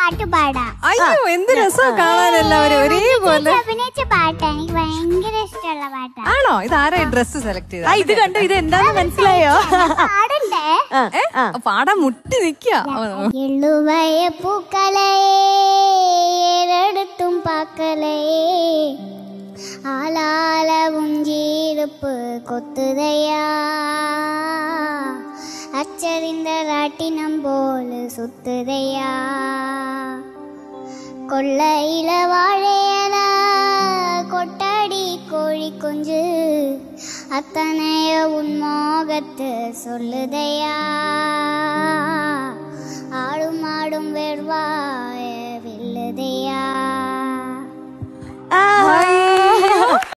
പാട്ട് പാടാം. അയ്യോ എന്ത് രസം കാണാൻ എല്ലാവരും ഒരേപോലെ അഭിനയിച്ച പാട്ടാ, എനിക്ക് ഭയങ്കര ഇഷ്ടമുള്ള പാട്ടാ. ആണോ? ഇതാരാ ഡ്രസ് സെലക്ട് ചെയ്ത? ഇത് കണ്ടു, ഇത് എന്താന്ന് മനസ്സിലായോ? പാടണ്ടേ? പാടാൻ മുട്ടി നിക്കാ. എള്ളുവയ പൂക്കളയെ ഏറെടുത്തും പാക്കലയെ ആലാലവും ജീടുപ്പ് കൊത്തുതയാ അച്ചറിந்த ராட்டினம் போல சுத்துதையா கொள்ளையில வாழையல கொட்டாடி கோழி குஞ்சு அத்தனைய உன்மோகத்து சொல்லுதையா ஆடும் ஆடும் வெறுவாய வில்லுதையா.